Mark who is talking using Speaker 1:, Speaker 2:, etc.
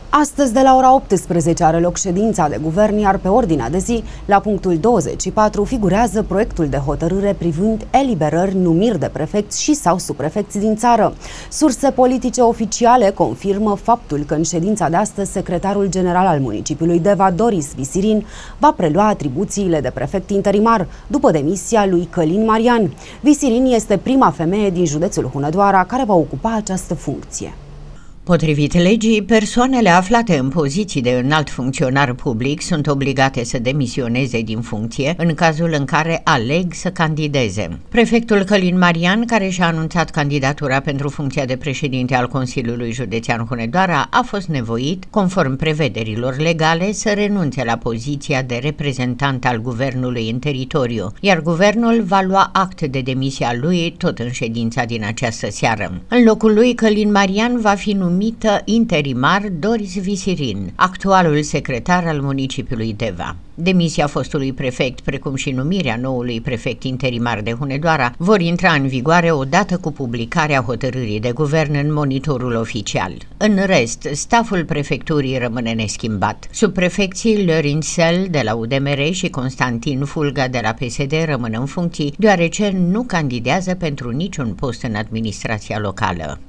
Speaker 1: Astăzi, de la ora 18, are loc ședința de guvern, iar pe ordinea de zi, la punctul 24, figurează proiectul de hotărâre privind eliberări, numiri de prefecți și sau subprefecți din țară. Surse politice oficiale confirmă faptul că în ședința de astăzi, secretarul general al municipiului Deva, Doris Visirin, va prelua atribuțiile de prefect interimar, după demisia lui Călin Marian. Visirin este prima femeie din județul Hunedoara care va ocupa această funcție.
Speaker 2: Potrivit legii, persoanele aflate în poziții de înalt funcționar public sunt obligate să demisioneze din funcție în cazul în care aleg să candideze. Prefectul Călin Marian, care și-a anunțat candidatura pentru funcția de președinte al Consiliului Județean Hunedoara, a fost nevoit, conform prevederilor legale, să renunțe la poziția de reprezentant al guvernului în teritoriu, iar guvernul va lua act de demisia lui tot în ședința din această seară. În locul lui, Călin Marian va fi numită interimar Doris Visirin, actualul secretar al municipiului Deva. Demisia fostului prefect, precum și numirea noului prefect interimar de Hunedoara, vor intra în vigoare odată cu publicarea hotărârii de guvern în monitorul oficial. În rest, staful prefecturii rămâne neschimbat. Subprefecții Lorin Sel de la UDMR și Constantin Fulga de la PSD rămân în funcții, deoarece nu candidează pentru niciun post în administrația locală.